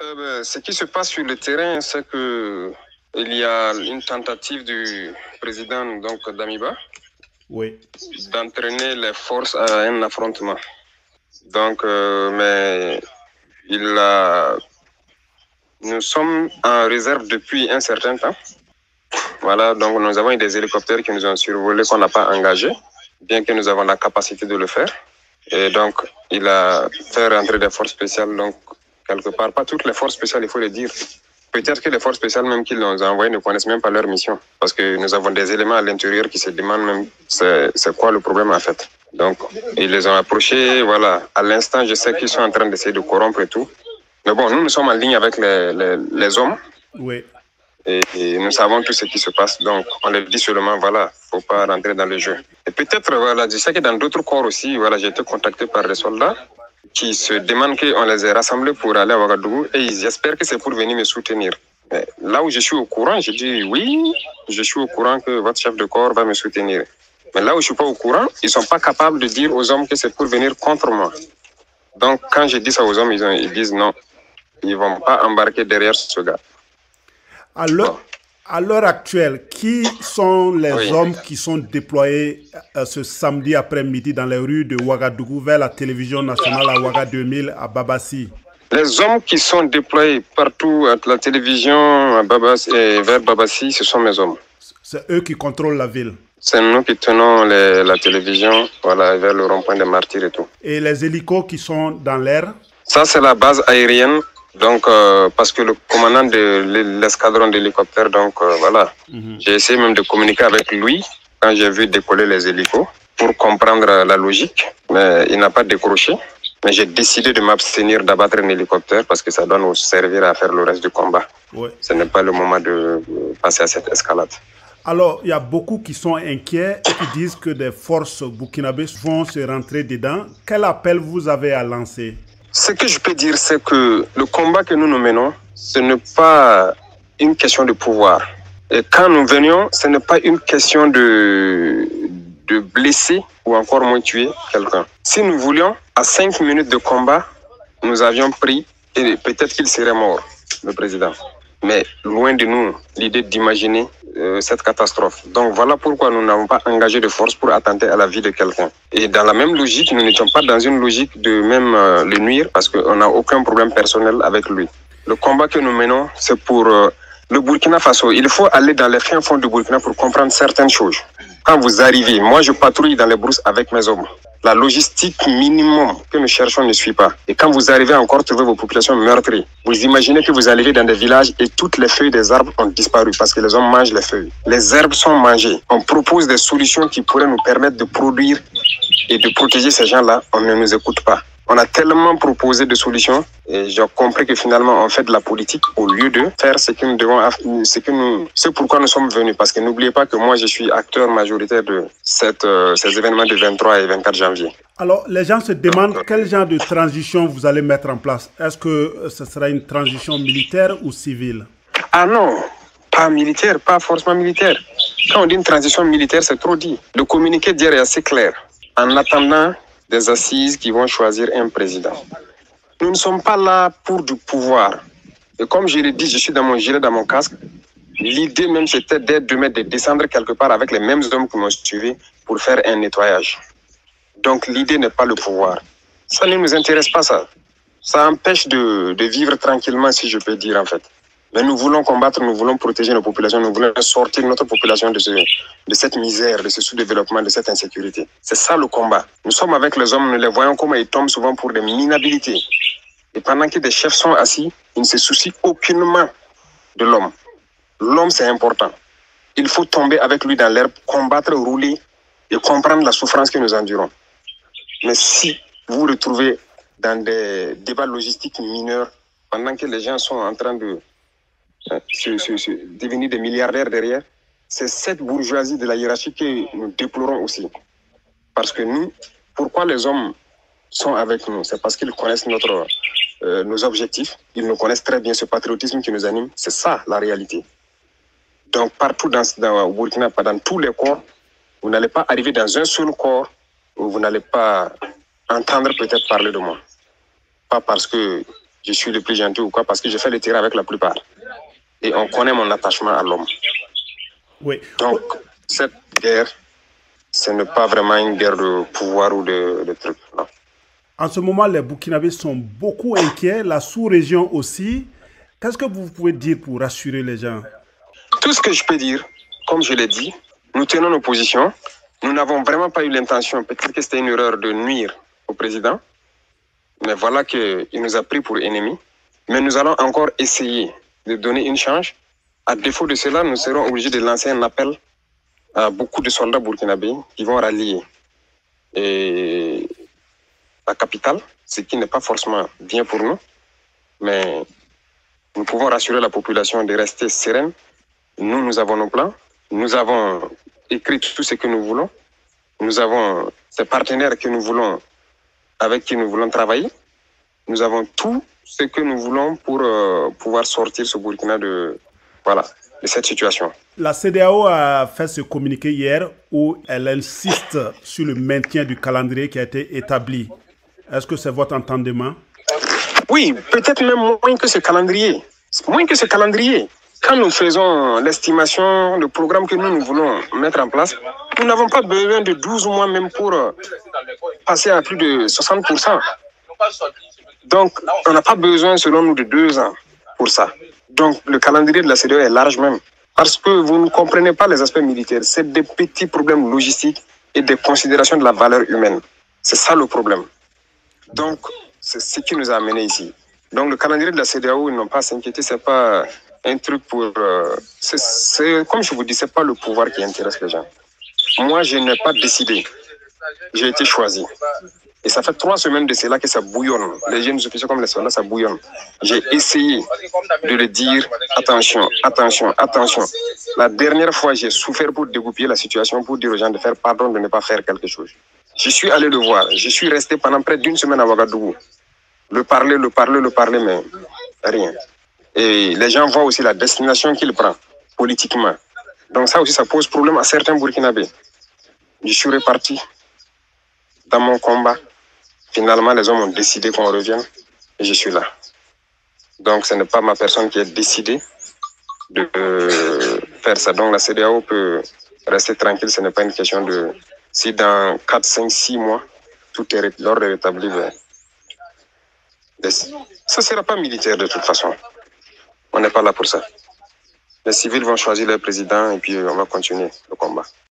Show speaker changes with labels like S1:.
S1: Ce qui se passe sur le terrain, c'est que il y a une tentative du président d'Amiba,
S2: oui,
S1: d'entraîner les forces à un affrontement. Mais nous sommes en réserve depuis un certain temps. Voilà, donc nous avons eu des hélicoptères qui nous ont survolés qu'on n'a pas engagés, bien que nous avons la capacité de le faire. Et donc, il a fait rentrer des forces spéciales, donc quelque part, pas toutes les forces spéciales, il faut le dire. Peut-être que les forces spéciales même qui nous ont envoyés ne connaissent même pas leur mission, parce que nous avons des éléments à l'intérieur qui se demandent même c'est quoi le problème en fait. Donc, ils les ont approchés, voilà. À l'instant, je sais qu'ils sont en train d'essayer de corrompre et tout. Mais bon, nous sommes en ligne avec les hommes.
S2: oui.
S1: Et nous savons tout ce qui se passe. Donc, on leur dit seulement, voilà, faut pas rentrer dans le jeu. Et peut-être, voilà, je sais que dans d'autres corps aussi, voilà, j'ai été contacté par des soldats qui se demandent qu'on les ait rassemblés pour aller à Ouagadougou et ils espèrent que c'est pour venir me soutenir. Mais là où je suis au courant, je dis oui, je suis au courant que votre chef de corps va me soutenir. Mais là où je suis pas au courant, ils sont pas capables de dire aux hommes que c'est pour venir contre moi. Donc, quand je dis ça aux hommes, ils disent non, ils vont pas embarquer derrière ce gars.
S2: À l'heure actuelle, qui sont les hommes qui sont déployés ce samedi après-midi dans les rues de Ouagadougou vers la télévision nationale à Ouaga 2000 à Babassi?
S1: Les hommes qui sont déployés partout à la télévision à Babassi et vers Babassi, ce sont mes hommes.
S2: C'est eux qui contrôlent la ville?
S1: C'est nous qui tenons la télévision, voilà, vers le rond-point des Martyrs et tout.
S2: Et les hélicos qui sont dans l'air?
S1: Ça, c'est la base aérienne. Donc, parce que le commandant de l'escadron d'hélicoptères, voilà, j'ai essayé même de communiquer avec lui quand j'ai vu décoller les hélicos pour comprendre la logique, mais il n'a pas décroché. Mais j'ai décidé de m'abstenir d'abattre un hélicoptère parce que ça doit nous servir à faire le reste du combat.
S2: Ouais.
S1: Ce n'est pas le moment de passer à cette escalade.
S2: Alors, il y a beaucoup qui sont inquiets et qui disent que des forces burkinabées vont se rentrer dedans. Quel appel vous avez à lancer?
S1: Ce que je peux dire, c'est que le combat que nous menons, ce n'est pas une question de pouvoir. Et quand nous venions, ce n'est pas une question de blesser ou encore moins tuer quelqu'un. Si nous voulions, à 5 minutes de combat, nous avions pris, et peut-être qu'il serait mort, le président. Mais loin de nous, l'idée d'imaginer cette catastrophe. Donc voilà pourquoi nous n'avons pas engagé de force pour attenter à la vie de quelqu'un. Et dans la même logique, nous n'étions pas dans une logique de même le nuire parce qu'on n'a aucun problème personnel avec lui. Le combat que nous menons, c'est pour le Burkina Faso. Il faut aller dans les fins fonds du Burkina pour comprendre certaines choses. Quand vous arrivez, moi je patrouille dans les brousses avec mes hommes. La logistique minimum que nous cherchons ne suit pas. Et quand vous arrivez encore trouver vos populations meurtries, vous imaginez que vous arrivez dans des villages et toutes les feuilles des arbres ont disparu parce que les hommes mangent les feuilles. Les herbes sont mangées. On propose des solutions qui pourraient nous permettre de produire et de protéger ces gens-là. On ne nous écoute pas. On a tellement proposé de solutions et j'ai compris que finalement on fait de la politique au lieu de faire ce que nous devons, c'est pourquoi nous sommes venus. Parce que n'oubliez pas que moi je suis acteur majoritaire de ces événements du 23 et 24 janvier.
S2: Alors les gens se demandent quel genre de transition vous allez mettre en place. Est-ce que ce sera une transition militaire ou civile?
S1: Ah non, pas militaire, pas forcément militaire. Quand on dit une transition militaire, c'est trop dit. Le communiqué d'hier est assez clair. En attendant des assises qui vont choisir un président. Nous ne sommes pas là pour du pouvoir. Et comme je l'ai dit, je suis dans mon gilet, dans mon casque. L'idée même, c'était de descendre quelque part avec les mêmes hommes qui m'ont suivi pour faire un nettoyage. Donc l'idée n'est pas le pouvoir. Ça ne nous intéresse pas, ça. Ça empêche de vivre tranquillement, si je peux dire en fait. Mais nous voulons combattre, nous voulons protéger nos populations, nous voulons sortir notre population de cette misère, de ce sous-développement, de cette insécurité. C'est ça le combat. Nous sommes avec les hommes, nous les voyons comment ils tombent souvent pour des minabilités. Et pendant que des chefs sont assis, ils ne se soucient aucunement de l'homme. L'homme, c'est important. Il faut tomber avec lui dans l'herbe, combattre, rouler et comprendre la souffrance que nous endurons. Mais si vous vous retrouvez dans des débats logistiques mineurs, pendant que les gens sont en train de devenir des milliardaires derrière, c'est cette bourgeoisie de la hiérarchie que nous déplorons aussi. Parce que nous, pourquoi les hommes sont avec nous? C'est parce qu'ils connaissent nos objectifs, ils nous connaissent très bien, ce patriotisme qui nous anime, c'est ça la réalité. Donc partout au Burkina, dans tous les corps, vous n'allez pas arriver dans un seul corps où vous n'allez pas entendre peut-être parler de moi. Pas parce que je suis le plus gentil ou quoi, parce que je fais le terrain avec la plupart. Et on connaît mon attachement à l'homme.
S2: Oui.
S1: Donc, cette guerre, ce n'est pas vraiment une guerre de pouvoir ou de trucs. Non.
S2: En ce moment, les Burkinabés sont beaucoup inquiets, la sous-région aussi. Qu'est-ce que vous pouvez dire pour rassurer les gens?
S1: Tout ce que je peux dire, comme je l'ai dit, nous tenons nos positions. Nous n'avons vraiment pas eu l'intention, peut-être que c'était une erreur de nuire au président, mais voilà qu'il nous a pris pour ennemis. Mais nous allons encore essayer de donner une chance. À défaut de cela, nous serons obligés de lancer un appel à beaucoup de soldats burkinabés qui vont rallier et la capitale, ce qui n'est pas forcément bien pour nous, mais nous pouvons rassurer la population de rester sereine. Nous avons nos plans, nous avons écrit tout ce que nous voulons, nous avons ces partenaires que nous voulons, avec qui nous voulons travailler, nous avons tout ce que nous voulons pour pouvoir sortir ce Burkina de cette situation.
S2: La CEDEAO a fait ce communiqué hier où elle insiste sur le maintien du calendrier qui a été établi. Est-ce que c'est votre entendement?
S1: Oui, peut-être même moins que ce calendrier. Moins que ce calendrier. Quand nous faisons l'estimation, le programme que nous voulons mettre en place, nous n'avons pas besoin de 12 mois même pour passer à plus de 60%. Donc, on n'a pas besoin, selon nous, de 2 ans pour ça. Donc, le calendrier de la CEDEAO est large même. Parce que vous ne comprenez pas les aspects militaires. C'est des petits problèmes logistiques et des considérations de la valeur humaine. C'est ça le problème. Donc, c'est ce qui nous a amenés ici. Donc, le calendrier de la CEDEAO, ils n'ont pas à s'inquiéter. C'est pas un truc pour... comme je vous dis, c'est pas le pouvoir qui intéresse les gens. Moi, je n'ai pas décidé. J'ai été choisi. Et ça fait 3 semaines de cela que ça bouillonne. Les jeunes officiers comme les soldats, ça bouillonne. J'ai essayé de le dire, attention, attention, attention. La dernière fois, j'ai souffert pour dégoupiller la situation, pour dire aux gens de faire pardon, de ne pas faire quelque chose. Je suis allé le voir. Je suis resté pendant près d'1 semaine à Ouagadougou. Le parler, mais rien. Et les gens voient aussi la destination qu'il prend, politiquement. Donc ça aussi, ça pose problème à certains Burkinabés. Je suis reparti dans mon combat. Finalement, les hommes ont décidé qu'on revienne et je suis là. Donc, ce n'est pas ma personne qui a décidé de faire ça. Donc, la CEDEAO peut rester tranquille. Ce n'est pas une question de... Si dans 4, 5, 6 mois, tout est l'ordre est rétabli, ça ne sera pas militaire de toute façon. On n'est pas là pour ça. Les civils vont choisir leur président et puis on va continuer le combat.